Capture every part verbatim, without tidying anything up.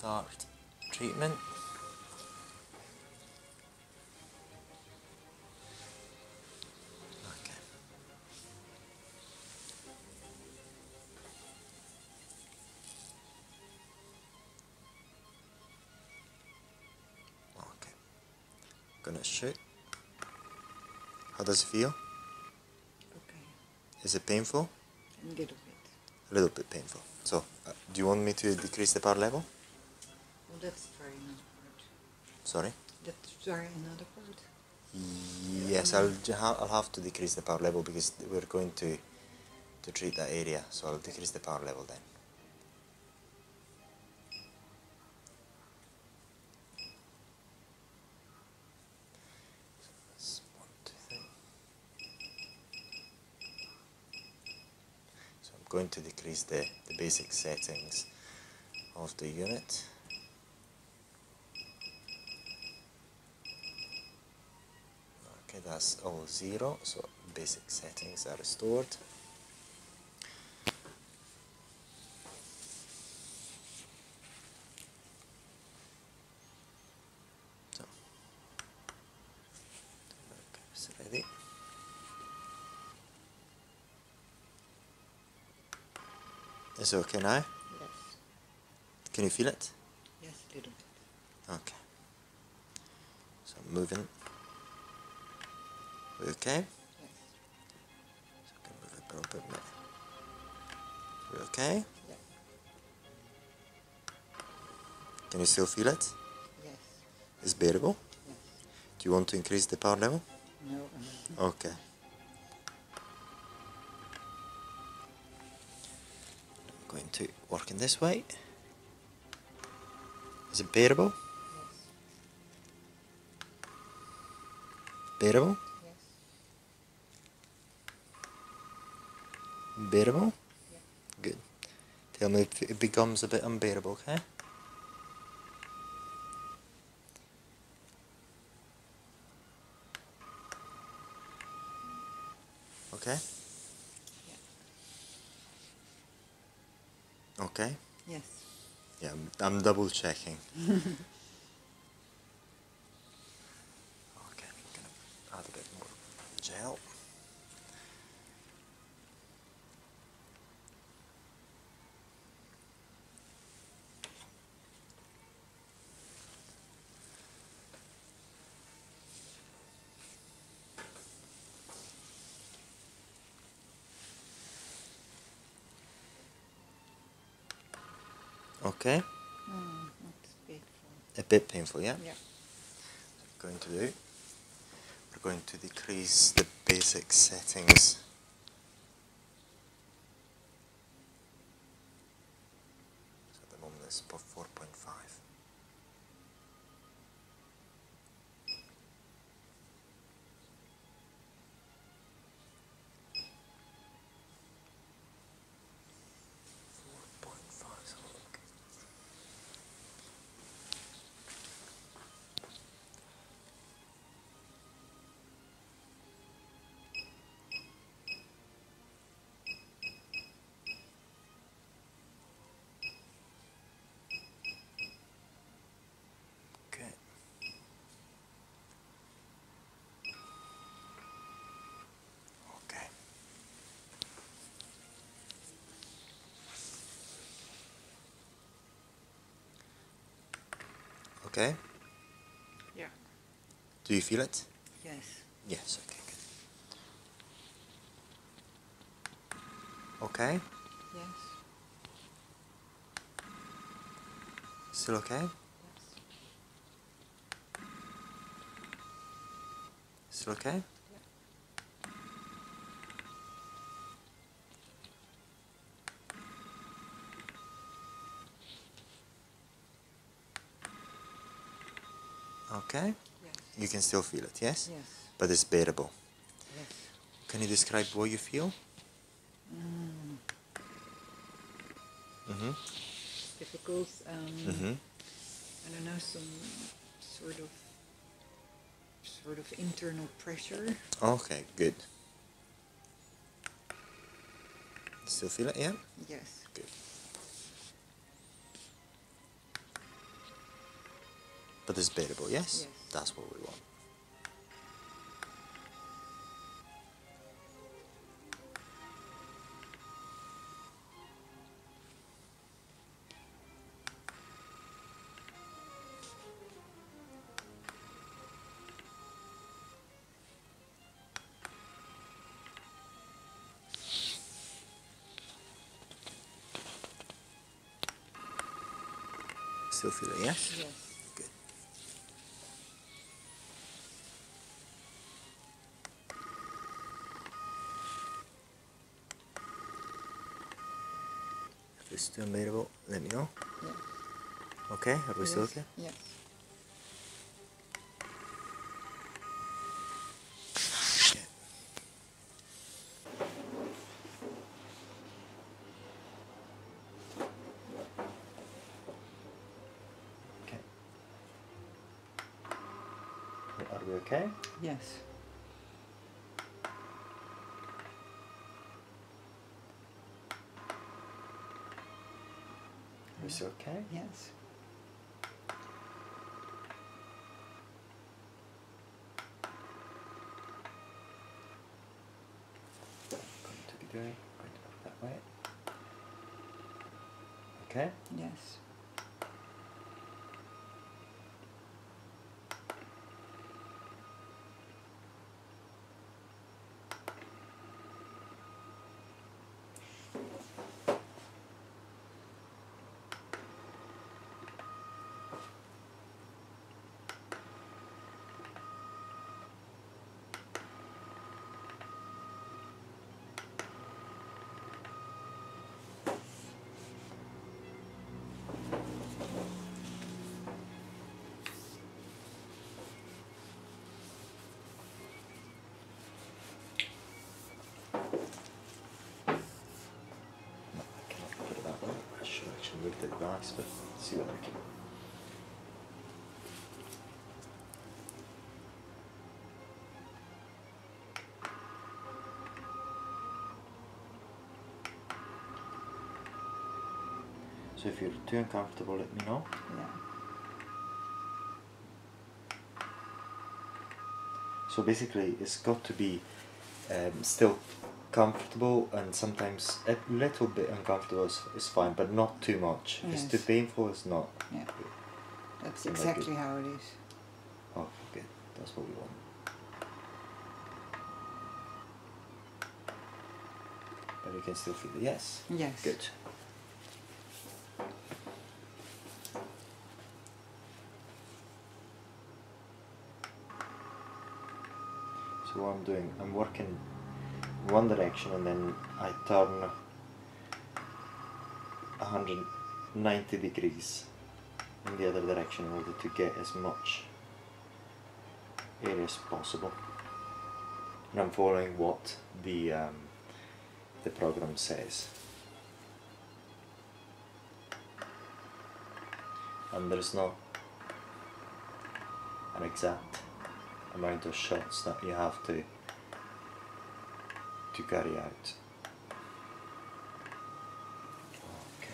start treatment. Okay. Okay. Gonna shoot. How does it feel? Okay. Is it painful? A little bit. A little bit painful. So, uh, do you want me to decrease the power level? Well, let's try another part. Sorry? Let's try another part. Yes, I'll, j- ha- I'll have to decrease the power level because we're going to to treat that area. So I'll decrease the power level then. So, one, two, three. So I'm going to decrease the, the basic settings of the unit. Okay, that's all zero, so basic settings are restored. So, okay, it's ready. Is it okay now? Yes. Can you feel it? Yes, a little bit. Okay. So I'm moving. Okay? Yes. So I can move it a little bit. We okay? Yeah. Can you still feel it? Yes. It's bearable? Yes. Do you want to increase the power level? No. Okay. I'm going to work in this way. Is it bearable? Yes. Bearable? Yes. Bearable? Yeah. Good. Tell me if it becomes a bit unbearable, okay? Okay? Yeah. Okay? Yes. Yeah, I'm, I'm double checking. Okay, I'm gonna add a bit more gel. Okay? Mm, not painful. A bit painful, yeah? Yeah. What we're going to do, we're going to decrease the basic settings. So at the moment it's four point five. four point five, so look. Okay. Okay. Okay. Yeah. Do you feel it? Yes. Yes, okay, good. Okay? Yes. Still okay? Yes. Still okay? Yeah. Okay? Yes. You can still feel it, yes? Yes. But it's bearable. Yes. Can you describe what you feel? Mm. Mm-hmm. Difficult. Um, Mm-hmm. I don't know, some sort of sort of internal pressure. Okay, good. Still feel it, yeah? Yes. Good. But it's bearable, yes? Yes. That's what we want. Still feel it, yes? Yes. Good. If it's still bearable, let me know. Yes. Okay, are we Yes. still okay? Yes. Yeah. Okay. Are we okay? Yes. Are we still okay? Yes. Going to be doing, going to go that way. Okay. Yes. No, I cannot put it that way. I should actually move the device, but see what I can. So if you're too uncomfortable, let me know. Yeah. So basically, it's got to be um, still comfortable, and sometimes a little bit uncomfortable is, is fine, but not too much. If it's too Yes. painful, it's not. Yeah. That's It might exactly be- how it is. Oh, good. That's what we want. But you can still feel it. Yes. Yes. Good. So what I'm doing, I'm working one direction and then I turn one hundred ninety degrees in the other direction in order to get as much area as possible. And I'm following what the um, the program says. And there's not an exact amount of shots that you have to to carry out. Okay.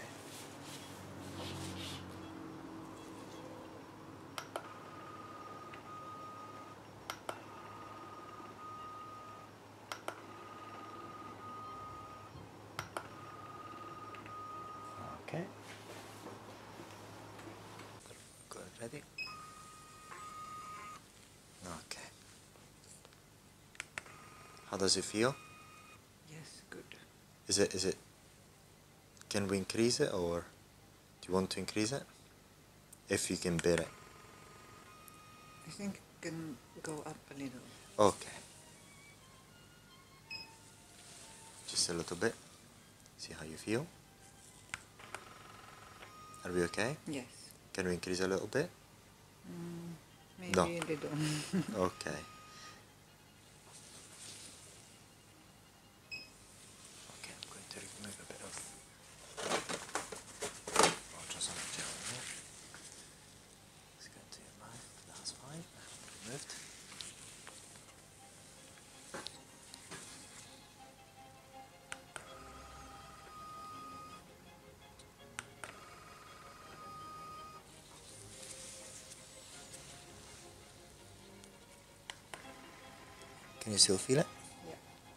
Okay. Good, ready? Okay. How does it feel? Yes. Good. Is it, is it, can we increase it, or do you want to increase it? If you can bear it. I think it can go up a little. Okay. Just a little bit. See how you feel. Are we okay? Yes. Can we increase a little bit? Mm, maybe No. a little. Okay. Okay, I'm going to remove a bit of ultrasonic gel here. Let's go to your mouth. That's fine. Removed. Can you still feel it? Yeah.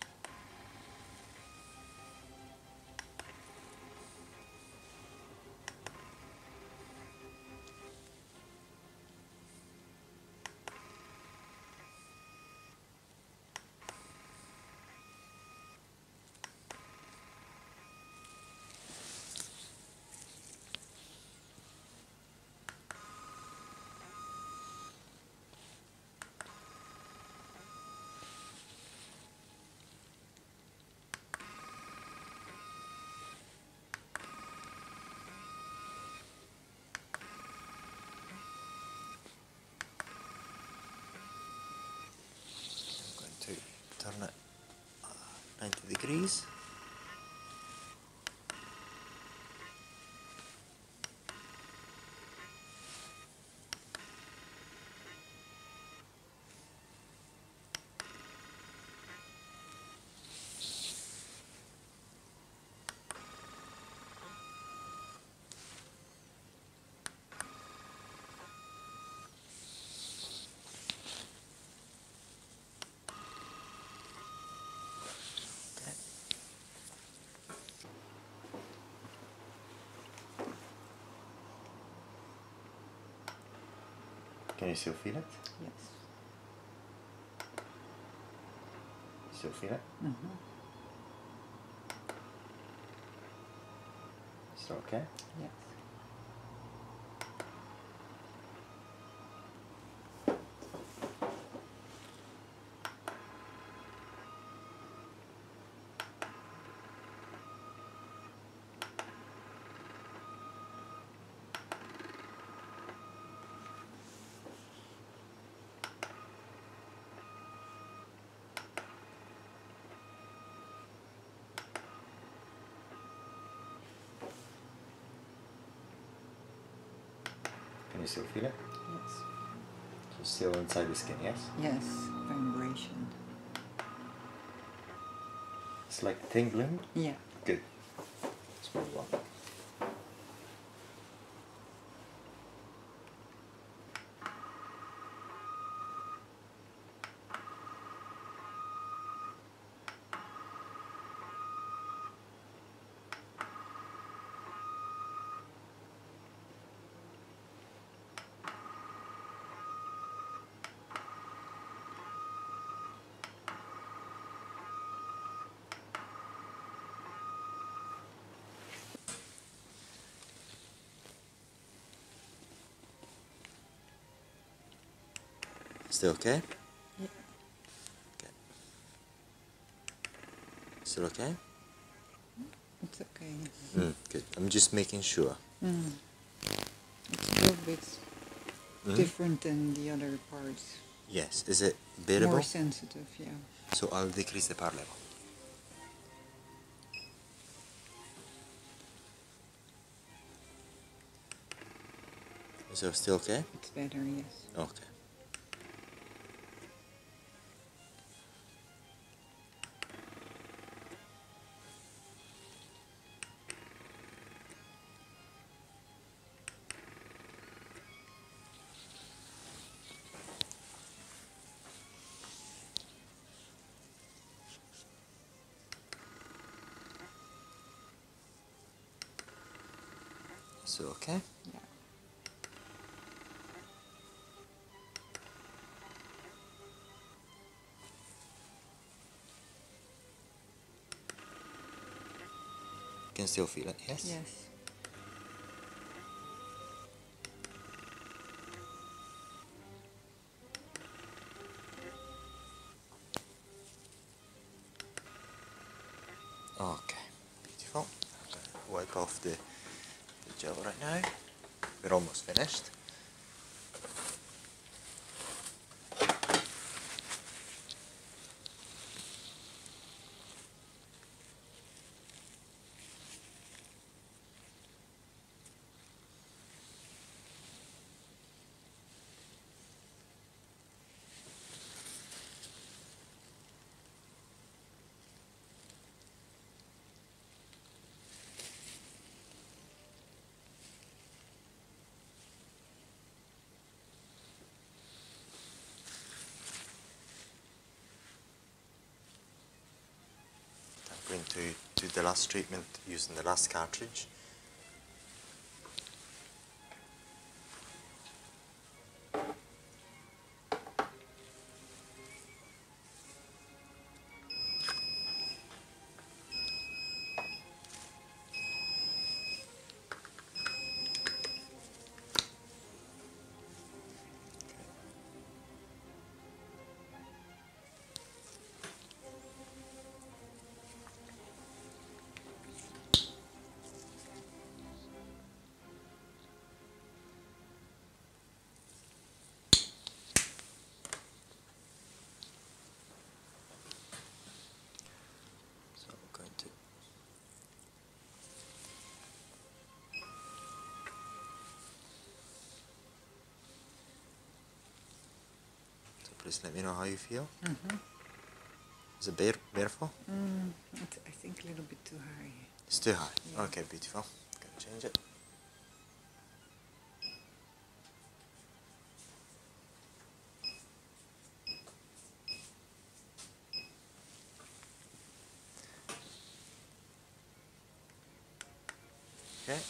I'm going to turn it uh, ninety degrees. Can you still feel it? Yes. Still feel it? Mm-hmm. Still okay? Yes. Can you still feel it? Yes. So still inside the skin, yes? Yes. Vibration. It's like tingling? Yeah. Good. Let's move on. Still okay? Yeah. Okay. Still okay? It's okay. Mm, good. I'm just making sure. Mm. It's a little bit Mm? different than the other parts. Yes. Is it bearable? More sensitive, yeah. So I'll decrease the power level. Is it still okay? It's better, yes. Okay. So okay? Yeah. You can still feel it, yes? Yes. Okay. Beautiful. I'm going to wipe off the, the gel right now. We're almost finished. going to do the last treatment using the last cartridge. Please let me know how you feel. Mm-hmm. Is it bare, painful? Mm, it's, I think a little bit too high. It's too high. Yeah. Okay, beautiful. Gonna change it. Okay.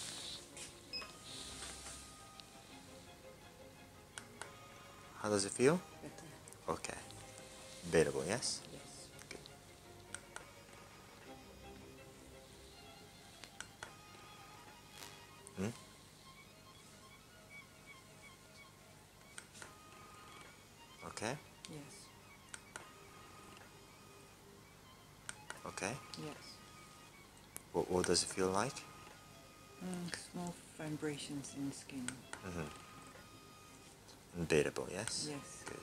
How does it feel? Better. Okay. Bearable, yes? Yes. Good. Hmm? Okay. Yes. Okay. Yes. What, what does it feel like? Mm, small vibrations in the skin. Mm-hmm. Bearable, yes? Yes. Good.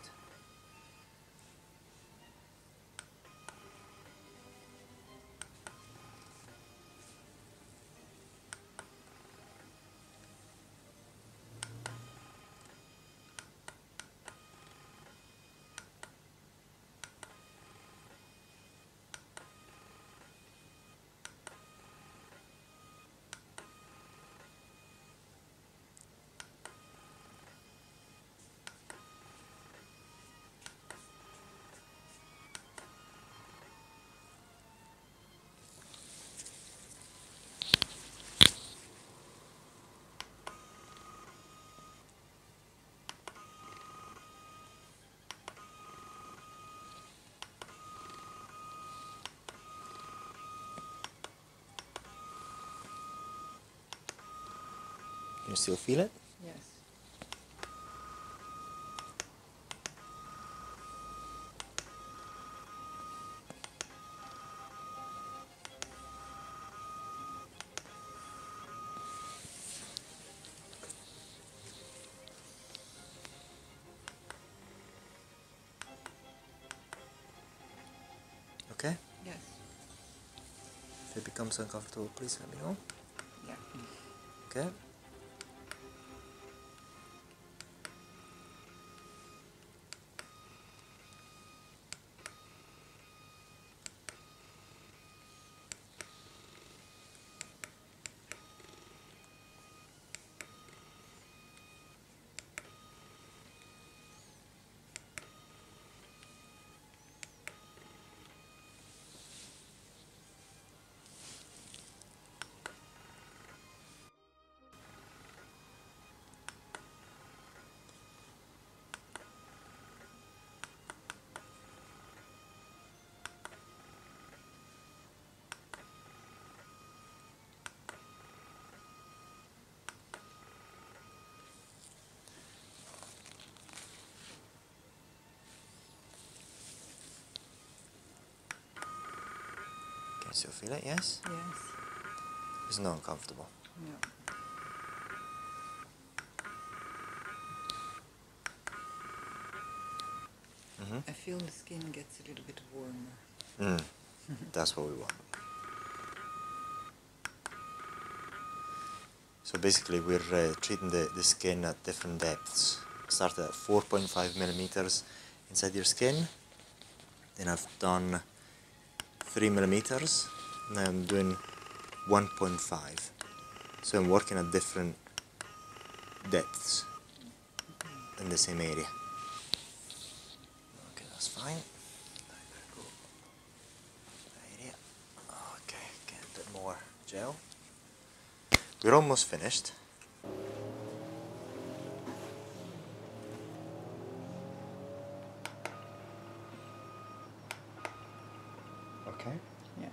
Can you still feel it? Yes. Okay. Yes. If it becomes uncomfortable, please let me know. Yeah. Okay. Can you still feel it? Yes? Yes. It's not uncomfortable. No. Mm-hmm. I feel the skin gets a little bit warmer. Mm. That's what we want. So basically we're uh, treating the, the skin at different depths. Started at four point five millimeters inside your skin. Then I've done three millimeters. Now I'm doing one point five. So I'm working at different depths in the same area. Okay, that's fine. Area. gel. We're almost finished. Okay. Yes.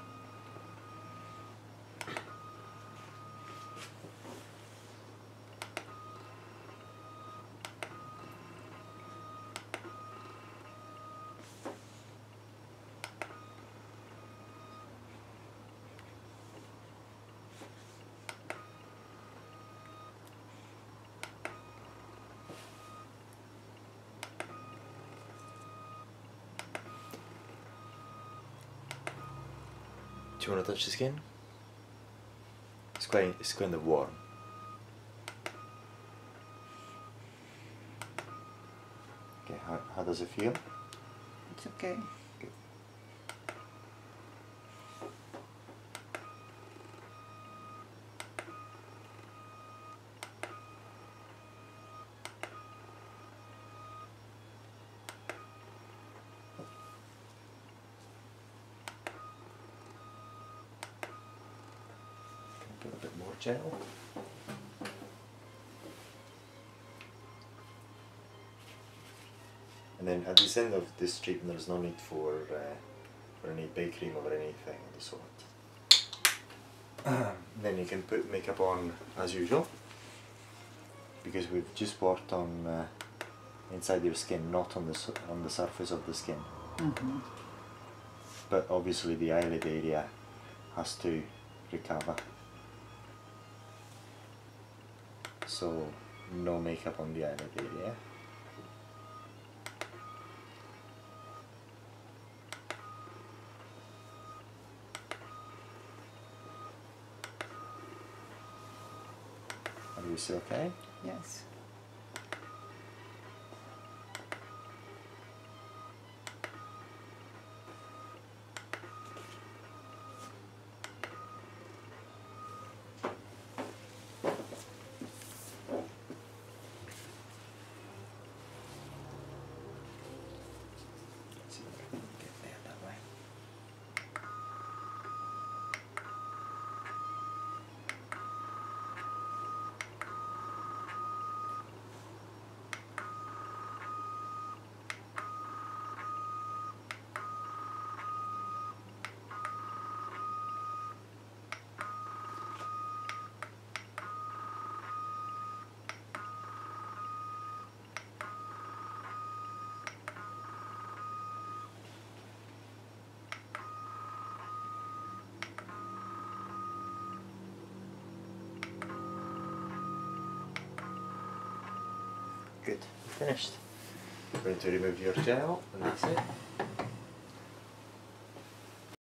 Do you want to touch the skin? It's quite, it's kind of warm. Okay, how, how does it feel? It's okay. Good. Put a bit more gel. And then at this end of this treatment, there's no need for uh, for any bake cream or anything of the sort. Then you can put makeup on as usual, because we've just worked on uh, inside your skin, not on the su on the surface of the skin. Mm-hmm. But obviously the eyelid area has to recover. So no makeup on the eyelid area. Are you still okay? Yes. See if I can get there that way. Good, finished. We're going to remove your gel, and that's it.